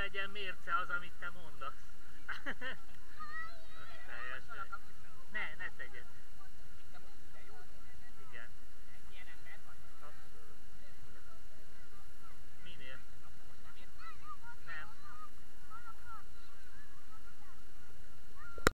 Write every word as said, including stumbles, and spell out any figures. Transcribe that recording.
legyen mérce az, amit te mondasz. Teljesen. Ne, ne tegyed.